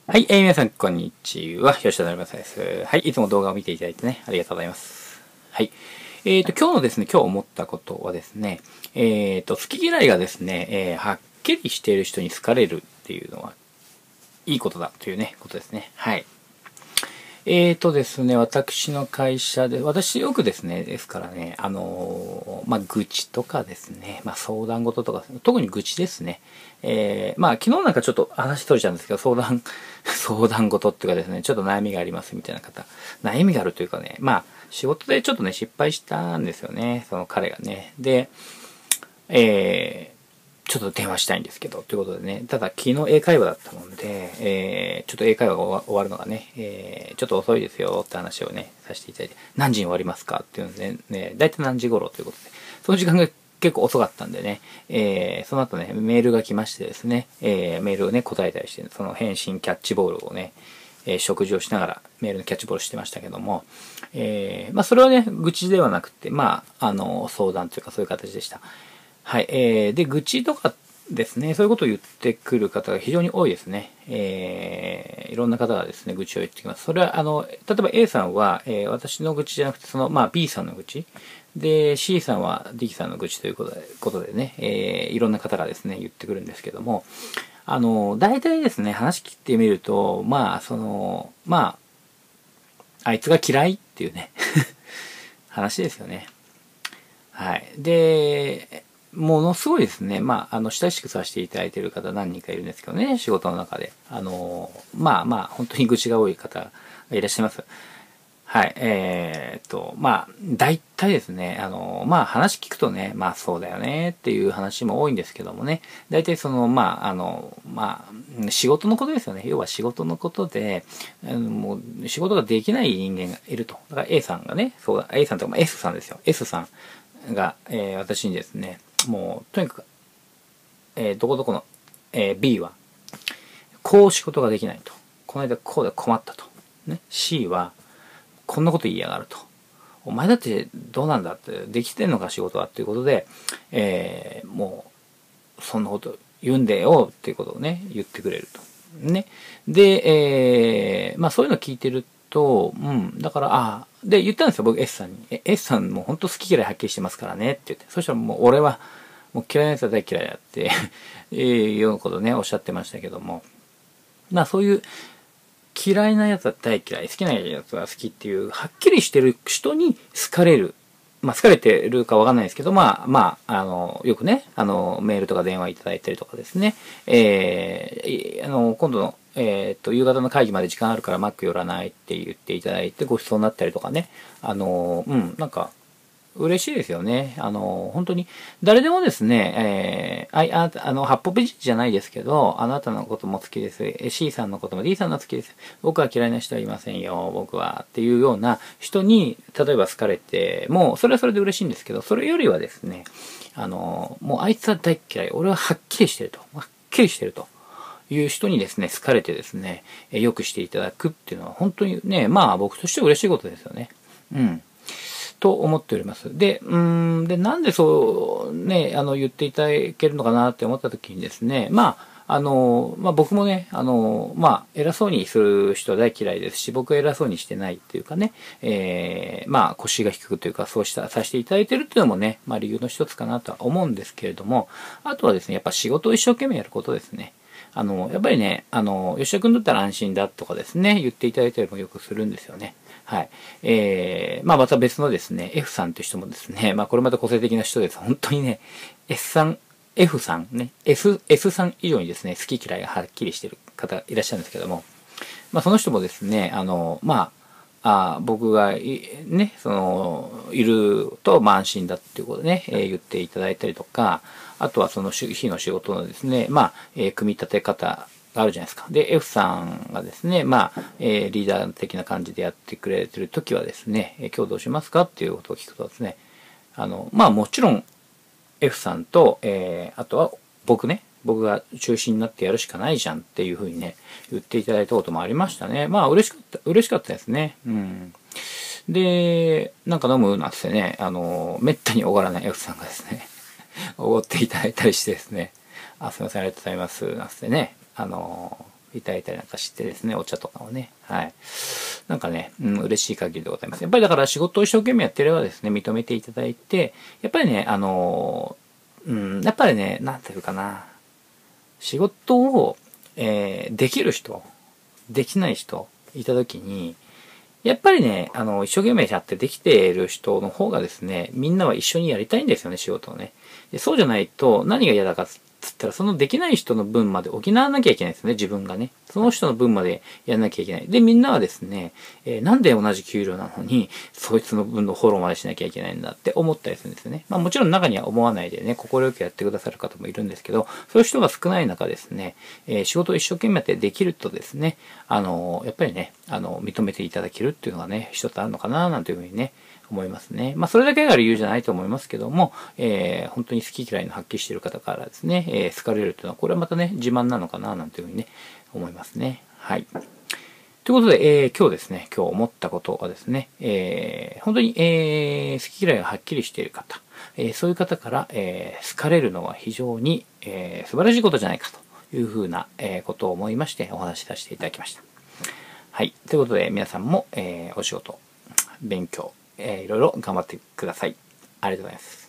はい、皆さん、こんにちは。吉田成正です。はい、いつも動画を見ていただいてね、ありがとうございます。はい。今日のですね、今日思ったことはですね、好き嫌いがですね、はっきりしている人に好かれるっていうのは、いいことだというね、ことですね。はい。ですね、私の会社で、私よくですね、ですからね、愚痴とかですね、相談事とか、特に愚痴ですね。昨日なんかちょっと話取れちゃうんですけど、相談事っていうかですね、ちょっと悩みがありますみたいな方、悩みがあるというかね、仕事でちょっとね、失敗したんですよね、その彼がね。で、ちょっと電話したいんですけど、ということでね、ただ昨日英会話だったもんで、ちょっと英会話が終わるのがね、ちょっと遅いですよって話をね、させていただいて、何時に終わりますかっていうのでね、だいたい何時頃ということで、その時間が結構遅かったんでね、その後ね、メールが来ましてですね、メールをね、答えたりして、その返信キャッチボールをね、食事をしながらメールのキャッチボールしてましたけども、それはね、愚痴ではなくて、相談というかそういう形でした。はい。で、愚痴とかですね、そういうことを言ってくる方が非常に多いですね。いろんな方がですね、愚痴を言ってきます。それは、例えば A さんは、私の愚痴じゃなくて、B さんの愚痴。で、C さんは D さんの愚痴ということでね、いろんな方がですね、言ってくるんですけども、大体ですね、話聞いてみると、あいつが嫌いっていうね、話ですよね。はい。で、ものすごいですね。親しくさせていただいている方何人かいるんですけどね、仕事の中で。本当に愚痴が多い方がいらっしゃいます。はい。大体ですね、話聞くとね、そうだよねっていう話も多いんですけどもね、大体仕事のことですよね。要は仕事のことで、もう仕事ができない人間がいると。だから A さんがね、A さんとか、S さんですよ。S さんが、私にですね、もう、とにかく、どこどこの、B は、こう仕事ができないと。この間こうで困ったと。ね。C は、こんなこと言いやがると。お前だってどうなんだって、できてんのか仕事はっていうことで、もう、そんなこと言うんでよっていうことをね、言ってくれると。ね。で、そういうの聞いてると、だから、で、言ったんですよ、僕 S さんに。S さんも本当好き嫌いはっきりしてますからねって言って。そしたらもう俺は、もう嫌いなやつは大嫌いだっていうようなことね、おっしゃってましたけども。そういう、嫌いなやつは大嫌い、好きなやつは好きっていう、はっきりしてる人に好かれる。好かれてるかわかんないですけど、よくね、メールとか電話いただいたりとかですね、今度の、夕方の会議まで時間あるからマック寄らないって言っていただいてご馳走になったりとかね、なんか、嬉しいですよね。本当に、誰でもですね、八方美人じゃないですけど、あなたのことも好きです。C さんのことも D さんの好きです。僕は嫌いな人はいませんよ、僕は。っていうような人に、例えば好かれても、それはそれで嬉しいんですけど、それよりはですね、もうあいつは大嫌い。俺ははっきりしてると。はっきりしてると。いう人にですね、好かれてですね、良くしていただくっていうのは本当にね、僕としては嬉しいことですよね。うん。と思っております。で、なんでそうね、言っていただけるのかなって思った時にですね、僕もね、偉そうにする人は大嫌いですし、僕は偉そうにしてないっていうかね、腰が低くというか、そうさせていただいてるっていうのもね、理由の一つかなとは思うんですけれども、あとはですね、やっぱ仕事を一生懸命やることですね。やっぱりね、吉田君だったら安心だとかですね、言っていただいたりもよくするんですよね。はい。また別のですね、F さんという人もですね、これまた個性的な人です。本当にね、S さん、F さんね、S さん以上にですね、好き嫌いがはっきりしている方いらっしゃるんですけども、その人もですね、僕がね、いると、安心だっていうことでね、言っていただいたりとか、あとはその日の仕事のですね、組み立て方があるじゃないですか。で、F さんがですね、リーダー的な感じでやってくれてるときはですね、今日どうしますかっていうことを聞くとですね、もちろん F さんと、あとは僕が中心になってやるしかないじゃんっていうふうにね、言っていただいたこともありましたね。嬉しかったですね。うん。で、なんか飲むなんてね、めったにおごらない F さんがですね、おごっていただいたりしてですね、すいません、ありがとうございます、なんてね、 いただいたりなんかしてですね、お茶とかをね。はい。なんかね、嬉しい限りでございます。やっぱりだから仕事を一生懸命やってればですね、認めていただいて、やっぱりね、やっぱりね、なんていうかな、仕事を、できる人、できない人、いたときに、やっぱりね、一生懸命やってできている人の方がですね、みんなは一緒にやりたいんですよね、仕事をね。でそうじゃないと、何が嫌だかっつったら、そのできない人の分まで補わなきゃいけないですね、自分がね。その人の分までやらなきゃいけない。で、みんなはですね、なんで同じ給料なのに、そいつの分のフォローまでしなきゃいけないんだって思ったりするんですよね。まあもちろん中には思わないでね、快くやってくださる方もいるんですけど、そういう人が少ない中ですね、仕事を一生懸命やってできるとですね、やっぱりね、認めていただけるっていうのがね、一つあるのかな、なんていうふうにね、思いますね。まあ、それだけが理由じゃないと思いますけども、本当に好き嫌いの発揮している方からですね、好かれるというのは、これはまたね、自慢なのかな、なんていうふうにね、思いますね。はい。ということで、今日ですね、今日思ったことはですね、本当に、好き嫌いがはっきりしている方、そういう方から、好かれるのは非常に、素晴らしいことじゃないかというふうな、ことを思いましてお話しさせていただきました。はい。ということで、皆さんも、お仕事、勉強、いろいろ頑張ってください。ありがとうございます。